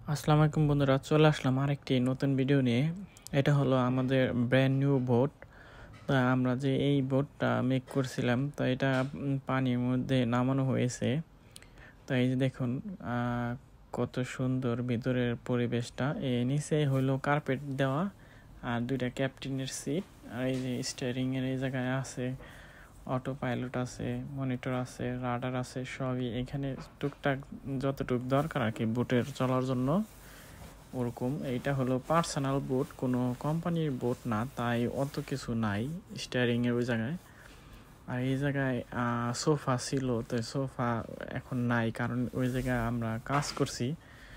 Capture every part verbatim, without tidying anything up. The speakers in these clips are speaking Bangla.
আসসালামু আলাইকুম বন্ধুরা, চলে আসলাম আরেকটি নতুন ভিডিও নিয়ে। এটা হলো আমাদের ব্র্যান্ড নিউ বোট। তা আমরা যে এই বোটটা মেক করছিলাম, তো এটা উম, পানির মধ্যে নামানো হয়েছে। তো এই যে দেখুন আহ, কত সুন্দর ভিতরের পরিবেশটা। এই নিচে হলো কার্পেট দেওয়া আর দুইটা ক্যাপ্টেনের সিট, আর এই যে স্টিয়ারিং এর এই জায়গায় আছে অটো পাইলট আছে, মনিটর আছে, রাডার আছে, সবই এখানে টুকটাক যতটুক দরকার আর কি বোটের চলার জন্য ওরকম। এইটা হলো পার্সোনাল বোট, কোনো কোম্পানির বোট না, তাই অত কিছু নাই স্টিয়ারিং এর ওই জায়গায়। আর এই জায়গায় সোফা ছিল, তো সোফা এখন নাই, কারণ ওই জায়গায় আমরা কাজ করছি।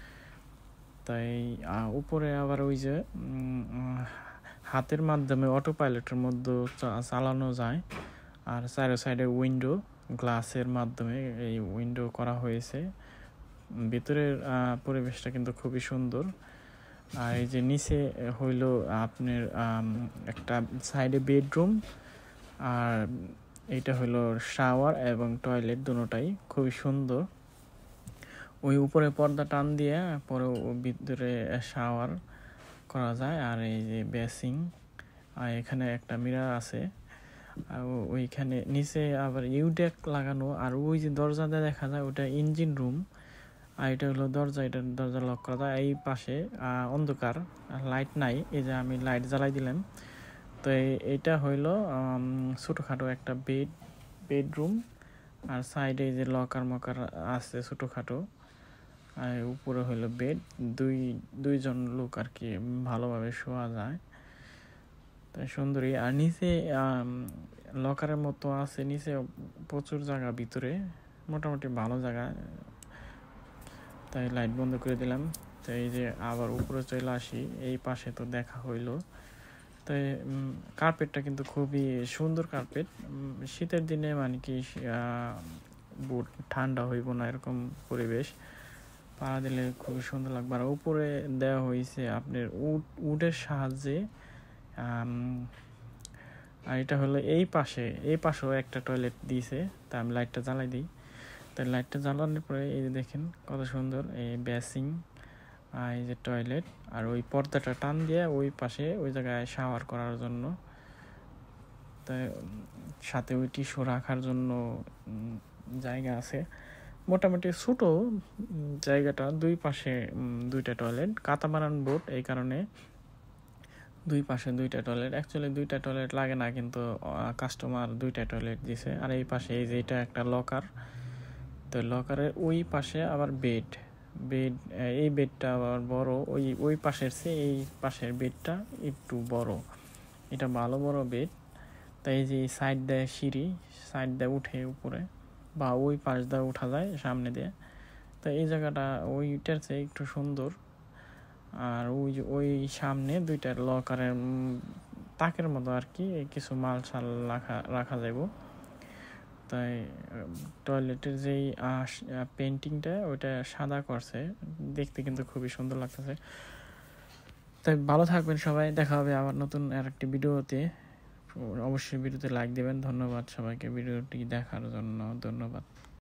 তাই আহ, উপরে আবার ওই যে উম, আহ, হাতের মাধ্যমে অটো পাইলটের মধ্যে চা- চালানো যায়। আর চারো সাইডে উইন্ডো গ্লাসের মাধ্যমে এই উইন্ডো করা হয়েছে। ভিতরের আহ, পরিবেশটা কিন্তু খুবই সুন্দর। আর এই যে নিচে হইল আপনার আম, একটা সাইডে বেডরুম, আর এইটা হইলো শাওয়ার এবং টয়লেট, দুটোটাই খুবই সুন্দর। ওই উপরে পর্দা টান দিয়ে পরে ও ভিতরে শাওয়ার করা যায়। আর এই যে বেসিং, আর এখানে একটা মিরর আছে। আর ও- ওইখানে নিচে আবার ইউডেক লাগানো। আর ওই যে দরজাটা দেখা যায় ওটা ইঞ্জিন রুম, আর এটা হলো দরজা, এটা দরজা লক করা যায়। এই পাশে আহ, অন্ধকার, লাইট নাই, এই যে আমি লাইট জ্বালাই দিলাম। তো এই- এইটা হইলো আম, ছোটোখাটো একটা বেড বেডরুম। আর সাইডে যে লকার মকার আছে ছোটোখাটো, আর উপরে হইলো বেড। দুই দুইজন লোক আর কি ভালোভাবে শোয়া যায়, তাই সুন্দরী। আর নিচে লকারের মতো আছে, নিচে প্রচুর জায়গা, ভিতরে মোটামুটি ভালো জায়গা। তাই লাইট বন্ধ করে দিলাম। তো এই যে আবার উপরে চলে আসি, এই পাশে তো দেখা হইলো। তাই কার্পেটটা কিন্তু খুবই সুন্দর কার্পেট। শীতের দিনে মানে কি বুট ঠান্ডা হইব না এরকম পরিবেশ, পাড়া দিলে খুবই সুন্দর লাগবে। আর উপরে দেওয়া হয়েছে আপনার উড উডের সাহায্যে। আর এটা হলো এই পাশে, এই পাশেও একটা টয়লেট দিয়েছে। তা আমি লাইটটা জ্বালাই দিই। তাই লাইটটা জ্বালানোর পরে এই যে দেখেন কত সুন্দর এই বেসিং, আর এই যে টয়লেট। আর ওই পর্দাটা টান দিয়ে ওই পাশে ওই জায়গায় শাওয়ার করার জন্য, তাই সাথে ওই টিস্যু রাখার জন্য জায়গা আছে। মোটামুটি ছোটো জায়গাটা, দুই পাশে দুইটা টয়লেট, কাতামারান বোট, এই কারণে দুই পাশে দুইটা টয়লেট। অ্যাকচুয়ালি দুইটা টয়লেট লাগে না, কিন্তু কাস্টমার দুইটা টয়লেট দিছে। আর এই পাশে এই যে এটা একটা লকার, তো লকারের ওই পাশে আবার বেড বেড এই বেডটা আবার বড়, ওই ওই পাশের চেয়ে এই পাশের বেডটা একটু বড়, এটা ভালো বড় বেড। তাই এই যে সাইড দেয় সিঁড়ি, সাইড দিয়ে উঠে উপরে, বা ওই পাশ দিয়ে উঠা যায় সামনে দিয়ে। তো এই জায়গাটা ওইটার চেয়ে একটু সুন্দর। আর ওই যে ওই সামনে দুইটা লকারের তাকের মতো আর কি কিছু মাল সাল রাখা রাখা যাব। তাই টয়লেটের যেই পেন্টিংটা ওইটা সাদা করছে, দেখতে কিন্তু খুবই সুন্দর লাগতেছে। তাই ভালো থাকবেন সবাই, দেখা হবে আবার নতুন আর একটি ভিডিওতে। অবশ্যই ভিডিওতে লাইক দেবেন। ধন্যবাদ সবাইকে ভিডিওটি দেখার জন্য, ধন্যবাদ।